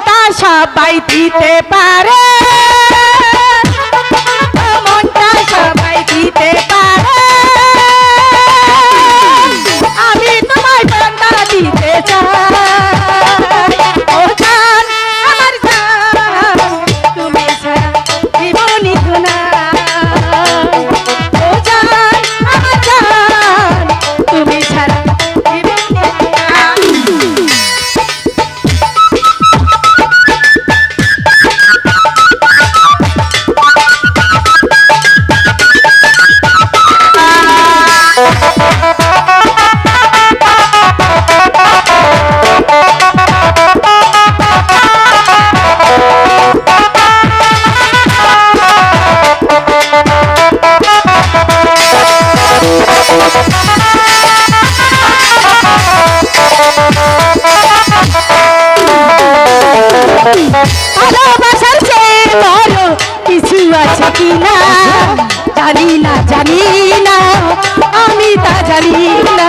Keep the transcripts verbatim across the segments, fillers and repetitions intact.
মনটা সবাই দিতে পারে, মনটা সবাই দিতে পারে, আমি তোমায় মনটা দিতে চাই। ও জান আমার জান, তুমি ছাড়া জীবনই ধুনা। ও জান আমার জান, তুমি ছাড়া জীবনই ভালোবাসার চেয়ে বড় কিছু আছে কিনা জানি না, জানি না, আমি তা জানি না।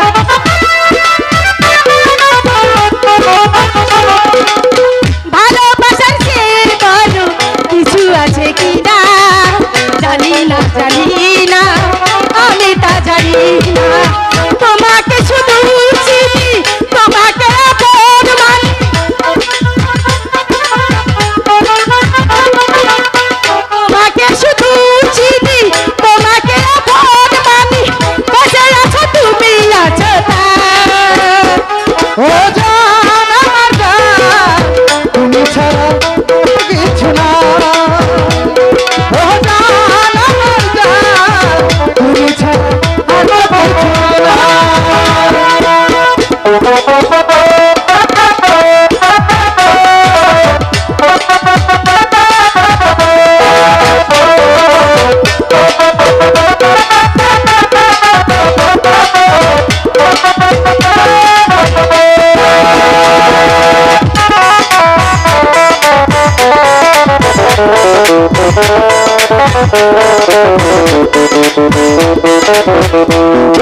ভালোবাসার চেয়ে বড় কিছু আছে কিনা জানি না, জানি না, আমি তা জানি না। তোমাকে শুধু চিনি, তোমাকে আপন মানি, তোমাকে শুধু চিনি, তোমাকে আপন মানি, বসে আছো তুমি আছো তা। ও জান আমার জান, তুমি ছাড়া কিছু না। ও জান আমার জান, তুমি ছাড়া আমার কিছু না। Oh,